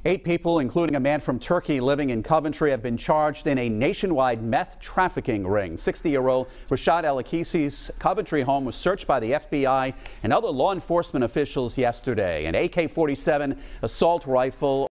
8 people, including a man from Turkey living in Coventry, have been charged in a nationwide meth trafficking ring. 60-year-old Rashad El-Akisi's Coventry home was searched by the FBI and other law enforcement officials yesterday. An AK-47 assault rifle